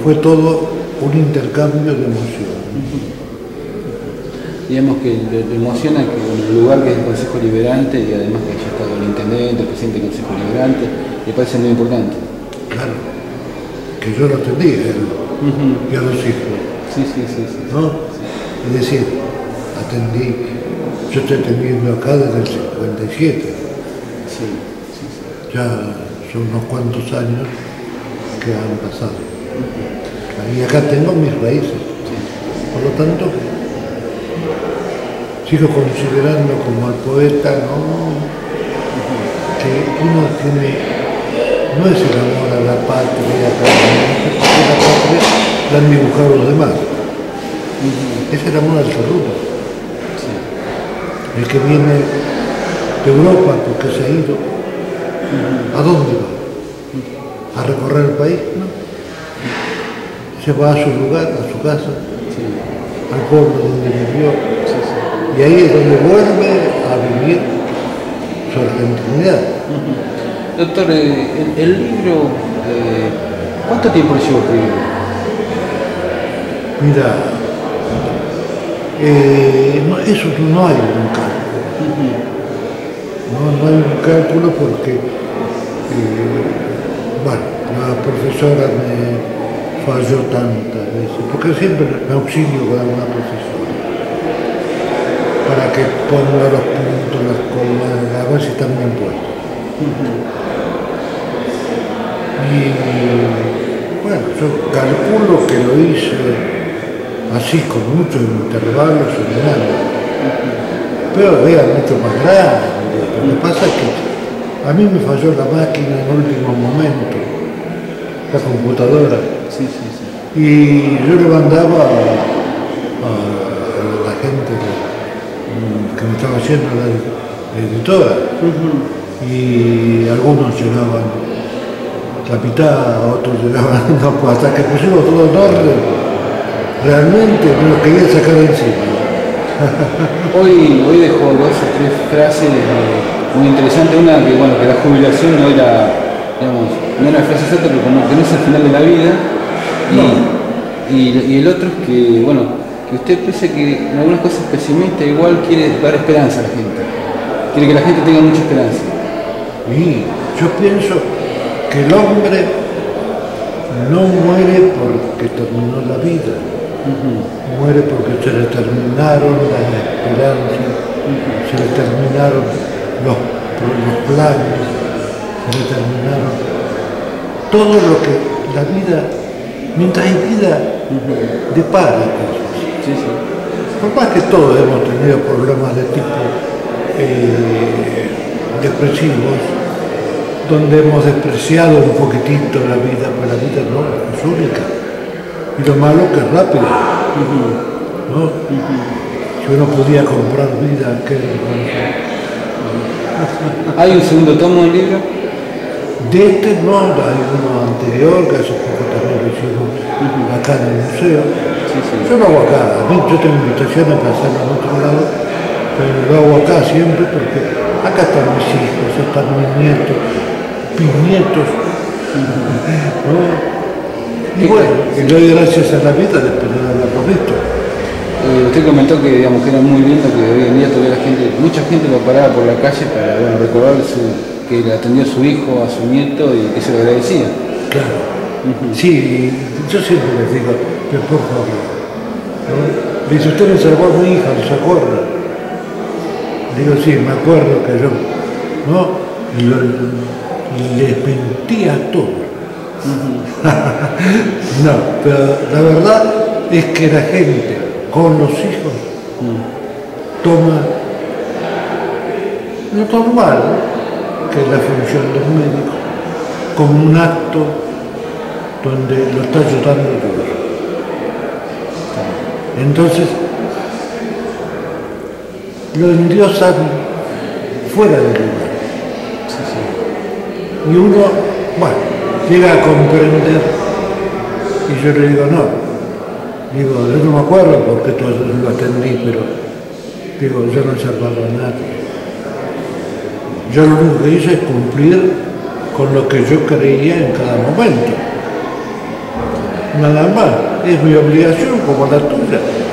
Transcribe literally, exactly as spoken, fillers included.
fue todo un intercambio de emociones. Digamos que le, le emociona que en el lugar que es el Consejo Liberante y además que haya estado el intendente, el presidente del Consejo Liberante, le parece muy importante. Claro, que yo lo atendí a él uh-huh. y a los hijos. Sí, sí, sí. sí ¿no? Sí. Es decir, atendí, yo estoy atendiendo acá desde el cincuenta y siete. Sí, sí, sí. Ya son unos cuantos años que han pasado. Uh-huh. Y acá tengo mis raíces. Sí. Por lo tanto, sigo considerando como al poeta, ¿no? Que uno tiene, no es el amor a la patria, porque la patria la han dibujado los demás. Uh-huh. Es el amor al saludo. Sí. El que viene de Europa porque se ha ido, uh-huh. ¿a dónde va? ¿A recorrer el país? No. Se va a su lugar, a su casa, sí. al pueblo donde vivió. Sí, sí. Y ahí es donde vuelve a vivir su argentinidad. Uh-huh. Doctor, eh, el, el libro, eh, ¿cuánto tiempo le llevó escribirlo? Mira, eh, no, eso no hay un cálculo. Uh-huh. no, no hay un cálculo porque, eh, bueno, la profesora me falló tantas veces, porque siempre me auxilio con alguna profesora, para que ponga los puntos, las comas, a ver si están bien puestos. Uh-huh. Y bueno, yo calculo que lo hice así con muchos intervalos en el año, uh-huh. pero era mucho más grande. Lo que pasa es que a mí me falló la máquina en el último momento, la computadora, sí, sí, sí. y yo le mandaba a, a, a la gente que, que me estaba haciendo la, la editora, uh-huh. y algunos llegaban la mitad, otros llegaban, no, pues hasta que pusimos todo en orden, realmente me lo quería sacar de encima. Hoy, hoy dejó dos o tres frases muy interesantes, una que bueno, que la jubilación no era, digamos, no era frase exacta, pero como que no es el final de la vida, y, no. y, y el otro es que, bueno, que usted piensa que en algunas cosas pesimista igual quiere dar esperanza a la gente, quiere que la gente tenga mucha esperanza. Y yo pienso que el hombre no muere porque terminó la vida, uh-huh. muere porque se le terminaron las esperanzas, uh-huh. se le terminaron los, los planes, se le terminaron todo lo que la vida, mientras hay vida, uh-huh. depara cosas. Sí, sí. Por más que todos hemos tenido problemas de tipo eh, depresivos, donde hemos despreciado un poquitito la vida, pero la vida no es única. Y lo malo que es rápido, uh-huh. ¿no? Uh-huh. Si uno podía comprar vida, ¿qué? ¿Hay un segundo tomo del libro? De este no, hay uno anterior, que hace poco también lo hicimos uh-huh. acá en el museo. Sí, sí. Yo lo hago acá, a mí yo tengo invitaciones para hacerlo en otro lado, pero lo hago acá siempre porque acá están mis hijos, están mis nietos, bisnietos, ¿no? Y bueno, y le doy gracias a la vida de poder haberlo visto. Eh, usted comentó que, digamos, que era muy lindo que hoy en día todavía la gente, mucha gente lo paraba por la calle para, bueno, recordar su, que le atendió a su hijo, a su nieto y que se lo agradecía. Claro, uh-huh. sí, yo siempre les digo, pero por favor, ¿no? Dice, usted me salvó a mi hija, ¿no se acuerda? Digo, sí, me acuerdo que yo, ¿no? Y lo, les mentía todo. Uh-huh. No, pero la verdad es que la gente con los hijos uh-huh. toma lo normal, que es la función de un médico, como un acto donde lo está ayudando a Dios. Entonces, lo endiosan fuera del lugar. Sí, sí. Y uno, bueno, llega a comprender, y yo le digo, no, digo, yo no me acuerdo porque todo lo atendí, pero digo, yo no he salvado a nadie. Yo lo único que hice es cumplir con lo que yo creía en cada momento. nada más, es mi obligación como la tuya.